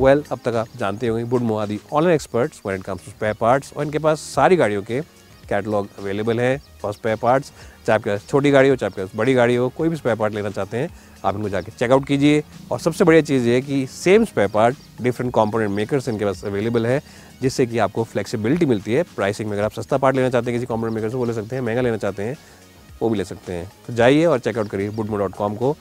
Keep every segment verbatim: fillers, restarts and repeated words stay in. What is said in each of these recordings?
Well well, अब तक आप जानते होंगे Boodmo are the online experts when it comes to spare parts, और इनके पास सारी गाड़ियों के कैटलॉग अवेलेबल है फॉर स्पेयर पार्ट्स। चाहे आपके पास छोटी गाड़ी हो, चाहे आपके पास बड़ी गाड़ी हो, कोई भी स्पेयर पार्ट लेना चाहते हैं आप इनको जाके चेकआउट कीजिए। और सबसे बढ़िया चीज़ ये है कि same spare part different component makers इनके पास अवेलेबल है, जिससे कि आपको फ्लेक्सिबिलिटी मिलती है प्राइसिंग में। अगर आप सस्ता पार्ट लेना चाहते हैं किसी कंपोनेंट मेकर से वो ले सकते हैं, महंगा लेना चाहते हैं वो भी ले सकते हैं। तो जाइए और चेकआउट करिए वुडमो डॉट कॉम को।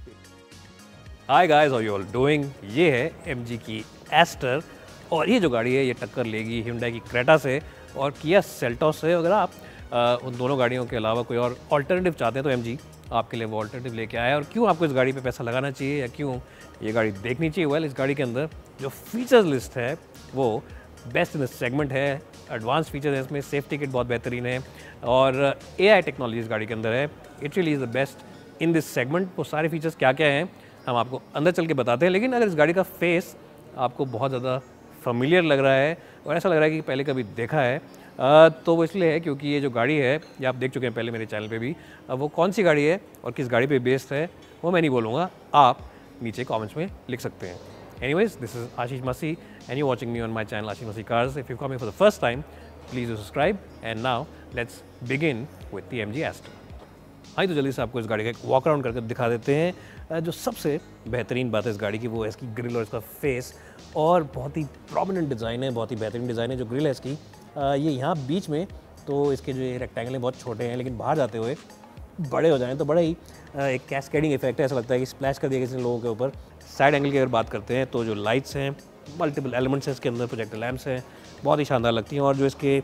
Hi guys, how you all doing. ये है एमजी की एस्टर, और ये जो गाड़ी है ये टक्कर लेगी Hyundai की क्रेटा से और किया सेल्टोस से। अगर आप आ, उन दोनों गाड़ियों के अलावा कोई और ऑल्टरनेटिव चाहते हैं तो एमजी आपके लिए वो ऑल्टरनेटिव लेके आया है। और क्यों आपको इस गाड़ी पे पैसा लगाना चाहिए या क्यों ये गाड़ी देखनी चाहिए, वेल इस गाड़ी के अंदर जो फीचर्स लिस्ट है वो बेस्ट इन सेगमेंट है। एडवांस फीचर्स है इसमें, सेफ्टी किट बहुत बेहतरीन है और एआई टेक्नोलॉजी इस गाड़ी के अंदर है। It really is the best in this segment. वो सारे फीचर्स क्या क्या हैं हम आपको अंदर चल के बताते हैं, लेकिन अगर इस गाड़ी का फेस आपको बहुत ज़्यादा फेमिलियर लग रहा है और ऐसा लग रहा है कि पहले कभी देखा है, आ, तो वो इसलिए है क्योंकि ये जो गाड़ी है ये आप देख चुके हैं पहले मेरे चैनल पे भी। अब वो कौन सी गाड़ी है और किस गाड़ी पे बेस्ड है वो मैं नहीं बोलूँगा, आप नीचे कमेंट्स में लिख सकते हैं। Anyways, this is Ashish Masih and you watching me on my channel Ashish Masih cars. If you coming for the first time please do subscribe and now let's begin with the MG Astor. हाँ, तो जल्दी से आपको इस गाड़ी का एक वॉक अराउंड करके दिखा देते हैं। जो सबसे बेहतरीन बात है इस गाड़ी की वो है इसकी ग्रिल और इसका फेस, और बहुत ही प्रोमिनेंट डिज़ाइन है, बहुत ही बेहतरीन डिज़ाइन है। जो ग्रिल है इसकी ये यहाँ बीच में, तो इसके जो ये रेक्टेंगल हैं बहुत छोटे हैं, लेकिन बाहर जाते हुए बड़े हो जाएँ तो बड़ा ही एक कैस्केडिंग इफेक्ट है। ऐसा लगता है कि स्प्लैश कर दिया किसी लोगों के ऊपर। साइड एंगल की अगर बात करते हैं तो जो लाइट्स हैं, मल्टीपल एलिमेंट्स हैं इसके अंदर, प्रोजेक्टर लैम्प्स हैं, बहुत ही शानदार लगती हैं। और जो इसके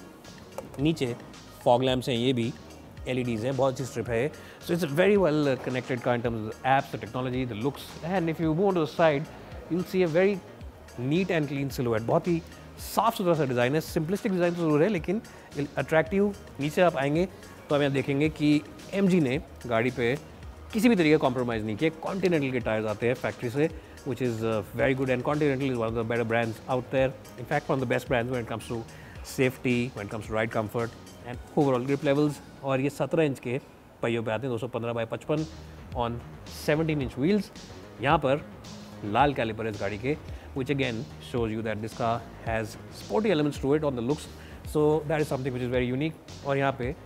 नीचे फॉग लैम्प्स हैं ये भी L E Ds हैं, बहुत अच्छी स्ट्रिप है। So it's very well connected car in terms of apps, the technology, the looks, and if you move to the side you will see a very neat and clean silhouette. बहुत ही साफ सुथरा सा design है, simplistic design तो जरूर है लेकिन अट्रैक्टिव। नीचे आप आएंगे तो हम यहाँ देखेंगे कि एमजी ने गाड़ी पे किसी भी तरीके का कॉम्प्रोमाइज़ नहीं किया। कॉन्टिनेंटल के टायर्स आते हैं फैक्ट्री से, which is very good, and Continental is one of the better brands out there, in fact one of the best brands when it comes to safety, when it comes to ride comfort and overall grip levels. और ये सत्रह inch के पहियों पे आते हैं, दो सौ पंद्रह बाई पचपन ऑन सेवनटीन इंच व्हील्स। यहाँ पर लाल कैलिपर है इस गाड़ी के, which again shows you that this car has sporty elements to it on the looks, so that is something which is very unique. और यहाँ पे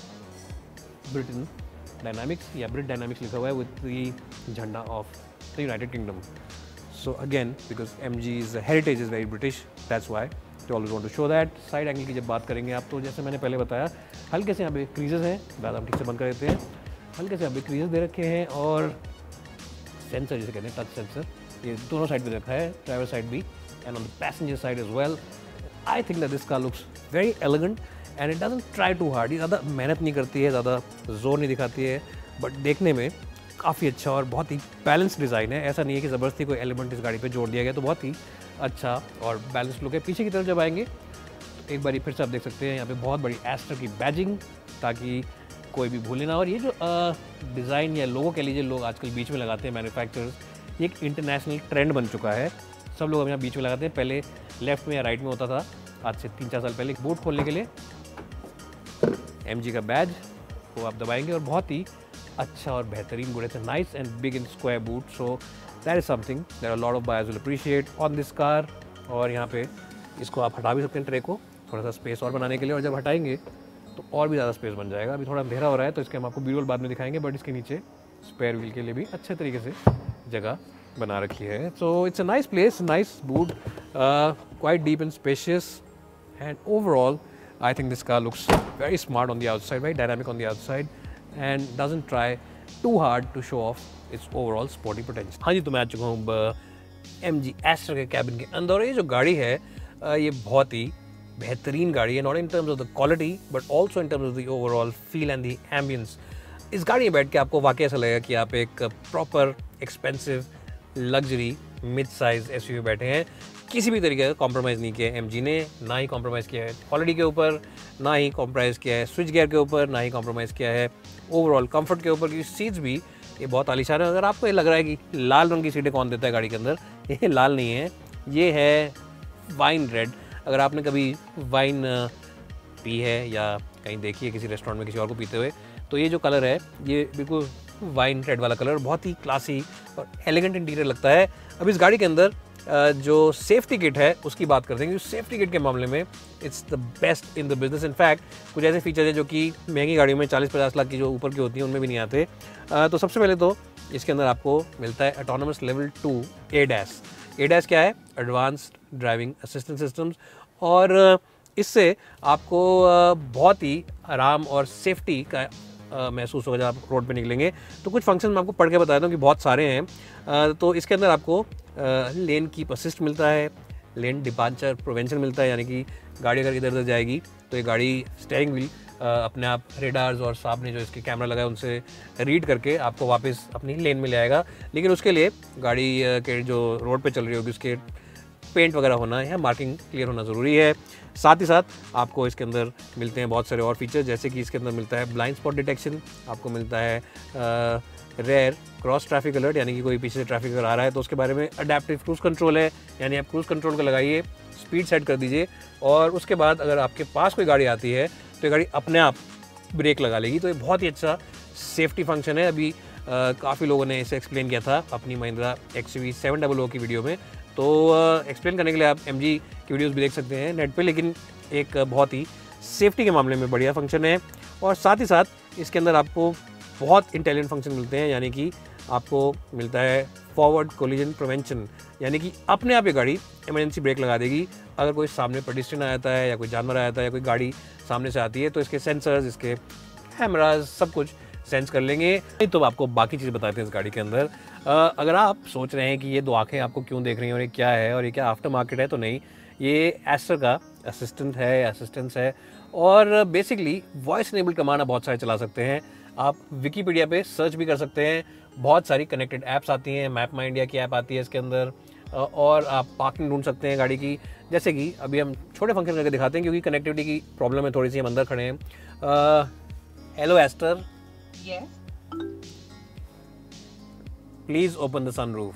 Britain Dynamics या Brit Dynamics लिखा हुआ है with the झंडा of the United Kingdom. So again, because M G's heritage is very British, that's why they always want to show that. Side angle की जब बात करेंगे आप, तो जैसे मैंने पहले बताया हल्के से यहाँ पे क्रीजेस हैं, दादा हम ठीक से बंद कर देते हैं। हल्के से यहाँ पे क्रीजेस दे रखे हैं और सेंसर जिसे कहते हैं टच सेंसर, ये दोनों साइड पे रखा है, ड्राइवर साइड भी and on the passenger side as well. I think that this car looks very elegant and it doesn't try too hard. ये ज़्यादा मेहनत नहीं करती है, ज़्यादा जोर नहीं दिखाती है, बट देखने में काफ़ी अच्छा और बहुत ही बैलेंस डिज़ाइन है। ऐसा नहीं है कि ज़बरदस्ती कोई एलिमेंट इस गाड़ी पे जोड़ दिया गया, तो बहुत ही अच्छा और बैलेंस लुक है। पीछे की तरफ जब आएंगे तो एक बार फिर से आप देख सकते हैं यहाँ पे बहुत बड़ी एस्टर की बैजिंग, ताकि कोई भी भूले ना। और ये जो डिज़ाइन या लोगो कह लीजिए, लोग आजकल बीच में लगाते हैं मैन्युफैक्चरर्स, ये एक इंटरनेशनल ट्रेंड बन चुका है। सब लोग अब यहाँ बीच में लगाते हैं, पहले लेफ्ट में या राइट में होता था, आज से तीन चार साल पहले। बूट खोलने के लिए एमजी का बैज को आप दबाएंगे और बहुत ही अच्छा और बेहतरीन बूट है, nice and big in square boot. So that is something that a lot of buyers will appreciate on this car. और यहाँ पे इसको आप हटा भी सकते हैं ट्रे को, थोड़ा सा स्पेस और बनाने के लिए, और जब हटाएंगे तो और भी ज़्यादा स्पेस बन जाएगा। अभी थोड़ा अंधेरा हो रहा है तो इसके हम आपको वीडियो बाद में दिखाएंगे, बट इसके नीचे स्पेयर व्हील के लिए भी अच्छे तरीके से जगह बना रखी है। So it's a nice place, nice boot, quite deep and spacious, and overall I think this car looks very smart on the outside, very dynamic on the outside, and doesn't try too hard to show off its overall sporty potential. हाँ जी, तो मैं आ चुका हूँ MG ester के cabin के अंदर, और ये जो गाड़ी है uh, ये बहुत ही बेहतरीन गाड़ी है, not in terms of the quality but also in terms of the overall feel and the ambiance. इस गाड़ी में बैठ के आपको वाकई ऐसा लगेगा कि आप एक proper expensive luxury mid size SUV में बैठे हैं। किसी भी तरीके का कॉम्प्रोमाइज़ नहीं किया है एमजी ने, ना ही कॉम्प्रोमाइज़ किया है क्वालिटी के ऊपर, ना ही कॉम्प्रोमाइज़ किया है स्विच गियर के ऊपर, ना ही कॉम्प्रोमाइज़ किया है ओवरऑल कंफर्ट के ऊपर, क्योंकि सीट्स भी ये बहुत आलीशान है। अगर आपको ये लग रहा है कि लाल रंग की सीटें कौन देता है गाड़ी के अंदर, ये लाल नहीं है, ये है वाइन रेड। अगर आपने कभी वाइन पी है या कहीं देखी है किसी रेस्टोरेंट में किसी और को पीते हुए, तो ये जो कलर है ये बिल्कुल वाइन रेड वाला कलर, बहुत ही क्लासी और एलिगेंट इंटीरियर लगता है। अब इस गाड़ी के अंदर जो सेफ्टी किट है उसकी बात करते हैं, क्योंकि सेफ्टी किट के मामले में it's the best in the business. In fact कुछ ऐसे फीचर हैं जो कि महंगी गाड़ियों में चालीस पचास लाख की जो ऊपर की होती हैं उनमें भी नहीं आते। तो सबसे पहले तो इसके अंदर आपको मिलता है autonomous level two ADAS. ADAS क्या है? Advanced driving assistant systems. और इससे आपको बहुत ही आराम और सेफ्टी का महसूस होगा जब आप रोड पे निकलेंगे। तो कुछ फंक्शन मैं आपको पढ़ के बता दूँ कि बहुत सारे हैं। तो इसके अंदर आपको लेन कीप असिस्ट मिलता है, लेन डिपार्चर प्रिवेंशन मिलता है, यानी कि गाड़ी अगर इधर उधर जाएगी तो ये गाड़ी स्टीयरिंग व्हील अपने आप रेडार्स और सामने जो इसके कैमरा लगा है उनसे रीड करके आपको वापस अपनी लेन में ले आएगा। लेकिन उसके लिए गाड़ी के जो रोड पे चल रही होगी उसके पेंट वगैरह होना या मार्किंग क्लियर होना ज़रूरी है। साथ ही साथ आपको इसके अंदर मिलते हैं बहुत सारे और फीचर्स, जैसे कि इसके अंदर मिलता है ब्लाइंड स्पॉट डिटेक्शन, आपको मिलता है रेयर क्रॉस ट्रैफिक अलर्ट, यानी कि कोई पीछे से ट्रैफिक अगर आ रहा है तो उसके बारे में अडेप्टिव क्रूज़ कंट्रोल है, यानी आप क्रूज़ कंट्रोल का लगाइए, स्पीड सेट कर दीजिए और उसके बाद अगर आपके पास कोई गाड़ी आती है तो ये गाड़ी अपने आप ब्रेक लगा लेगी। तो ये बहुत ही अच्छा सेफ्टी फंक्शन है। अभी काफ़ी लोगों ने इसे एक्सप्लेन किया था अपनी Mahindra X U V seven double O की वीडियो में। तो एक्सप्लेन करने के लिए आप एम जी की वीडियोज़ भी देख सकते हैं नेट पे, लेकिन एक बहुत ही सेफ्टी के मामले में बढ़िया फंक्शन है। और साथ ही साथ इसके अंदर आपको बहुत इंटेलिजेंट फंक्शन मिलते हैं, यानी कि आपको मिलता है फॉरवर्ड कोलिजन प्रिवेंशन, यानी कि अपने आप ये गाड़ी इमरजेंसी ब्रेक लगा देगी अगर कोई सामने पेडिस्ट्रियन आ जाता है या कोई जानवर आ जाता है या कोई गाड़ी सामने से आती है। तो इसके सेंसर्स, इसके कैमराज सब कुछ सेंस कर लेंगे। तो आपको बाकी चीज़ बताते हैं इस गाड़ी के अंदर। अगर आप सोच रहे हैं कि ये दो आँखें आपको क्यों देख रही हैं और ये क्या है और ये क्या आफ्टर मार्केट है, तो नहीं, ये एस्टर का असिस्टेंट है, असिस्टेंस है और बेसिकली वॉइस इनेबल्ड कमांड आप बहुत सारे चला सकते हैं। आप विकीपीडिया पे सर्च भी कर सकते हैं, बहुत सारी कनेक्टेड ऐप्स आती हैं, मैप माई इंडिया की ऐप आती है इसके अंदर, और आप पार्किंग ढूंढ सकते हैं गाड़ी की। जैसे कि अभी हम छोटे फंक्शन करके दिखाते हैं क्योंकि कनेक्टिविटी की प्रॉब्लम है थोड़ी सी, हम अंदर खड़े हैं। Hello Astor, please open the sunroof.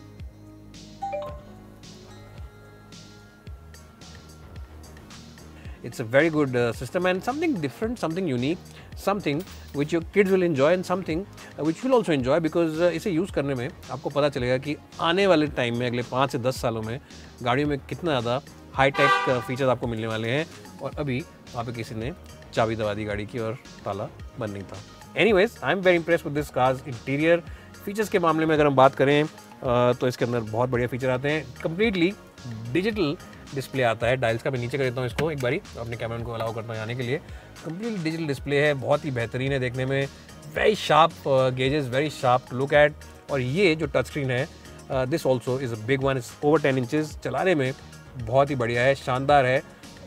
It's a very good uh, system and something different, something unique, something which your kids will enjoy and something uh, which will also enjoy because uh, इसे use करने में आपको पता चलेगा कि आने वाले time में अगले पाँच से दस सालों में गाड़ियों में कितना ज़्यादा हाई टेक फीचर्स आपको मिलने वाले हैं। और अभी वहाँ पे किसी ने चाबी दबा दी गाड़ी की और ताला बंद नहीं था। Anyways, I am very impressed with this car's interior. Features के मामले में अगर हम बात करें uh, तो इसके अंदर बहुत बढ़िया फीचर आते हैं। कम्प्लीटली डिजिटल डिस्प्ले आता है, डायल्स का मैं नीचे कर देता हूँ इसको एक बारी, अपने कैमरा को अलाउ करता हूँ आने के लिए। कंप्लीटली डिजिटल डिस्प्ले है, बहुत ही बेहतरीन है देखने में, very sharp gauges, very sharp to look at. और ये जो टच स्क्रीन है, this also is a big one, is over ten inches, चलाने में बहुत ही बढ़िया है, शानदार है।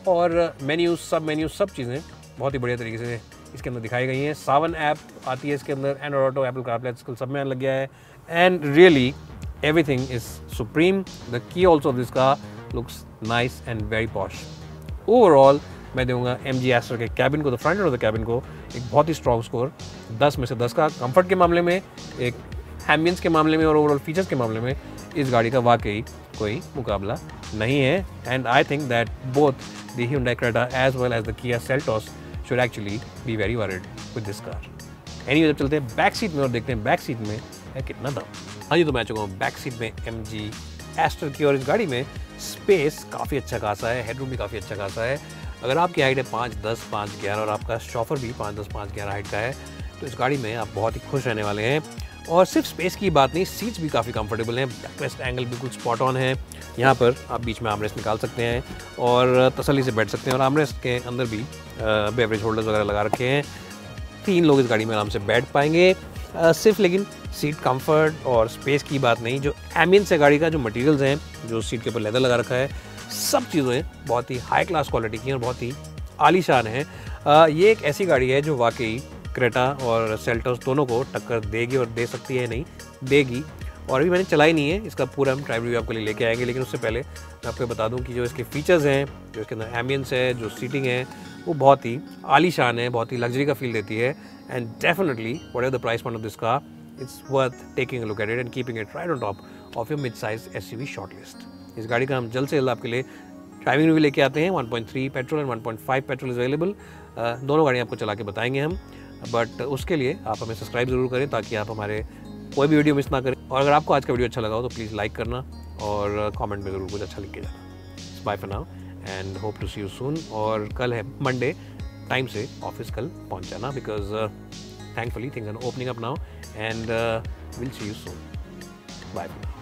और मेन्यू, सब मेन्यू, सब चीज़ें बहुत ही बढ़िया तरीके से इसके अंदर दिखाई गई हैं। सावन ऐप आती है इसके अंदर, एंड्रॉइड ऑटो, एप्पल कारप्ले सब में आने लग गया है। And really everything is supreme. The key also of this car looks nice and very posh. Overall मैं दूंगा एम जी एस्टर के कैबिन को, the front end of the cabin को एक बहुत ही स्ट्रॉन्ग स्कोर, दस में से दस का। कंफर्ट के मामले में, एक एम्बियंस के मामले में और ओवरऑल फीचर्स के मामले में इस गाड़ी का वाकई कोई मुकाबला नहीं है। And I think that both the Hyundai Creta as well as the Kia Seltos should actually be very worried with this car. Anyway, जब चलते हैं बैक सीट में और देखते हैं बैक सीट में है कितना दम। हाँ जी, तो मैं चुका हूँ बैक सीट में एम जी एस्टर की, और इस गाड़ी में स्पेस काफ़ी अच्छा खासा है, हेडरूम भी काफ़ी अच्छा खासा है। अगर आपकी हाइट है पाँच दस पाँच ग्यारह और आपका शॉफर भी पाँच दस पाँच ग्यारह हाइट का है, तो इस गाड़ी में आप बहुत ही खुश रहने वाले हैं। और सिर्फ स्पेस की बात नहीं, सीट्स भी काफ़ी कंफर्टेबल हैं, बैकरेस्ट एंगल बिल्कुल स्पॉट ऑन है। यहाँ पर आप बीच में आर्मरेस्ट निकाल सकते हैं और तसल्ली से बैठ सकते हैं। और आर्मरेस्ट के अंदर भी बेवरेज होल्डर्स वगैरह लगा रखे हैं, तीन लोग इस गाड़ी में आराम से बैठ पाएंगे। Uh, सिर्फ लेकिन सीट कंफर्ट और स्पेस की बात नहीं, जो एम्बियंस है गाड़ी का, जो मटेरियल्स हैं, जो सीट के ऊपर लेदर लगा रखा है, सब चीज़ें बहुत ही हाई क्लास क्वालिटी की हैं और बहुत ही आलीशान है। uh, ये एक ऐसी गाड़ी है जो वाकई क्रेटा और सेल्टोस दोनों को टक्कर देगी और दे सकती है, नहीं देगी। और अभी मैंने चलाई नहीं है, इसका पूरा हम ड्राइव रिव्यू आपके लिए लेके आएंगे। लेकिन उससे पहले मैं आपको बता दूं कि जो इसके फीचर्स हैं, जो इसके अंदर एम्बियंस है, जो सीटिंग है, वो बहुत ही आलीशान है, बहुत ही लग्जरी का फील देती है। And definitely whatever the price point of this car, it's worth taking a look at it and keeping it right on top of your mid size SUV shortlist. इस गाड़ी का हम जल्द से जल्द आपके लिए ड्राइविंग रिव्यू लेके आते हैं। One point three petrol and one point five petrol is available, दोनों गाड़ियाँ आपको चला के बताएंगे हम। बट उसके लिए आप हमें सब्सक्राइब ज़रूर करें ताकि आप हमारे कोई भी वीडियो मिस ना करें। और अगर आपको आज का वीडियो अच्छा लगा हो तो प्लीज़ लाइक करना और कमेंट में ज़रूर कुछ अच्छा लिख के जाना। Bye for now and hope to see you soon. और कल है मंडे, टाइम से ऑफिस कल पहुंच जाना, because thankfully things are opening up now and will see you soon. Bye for now.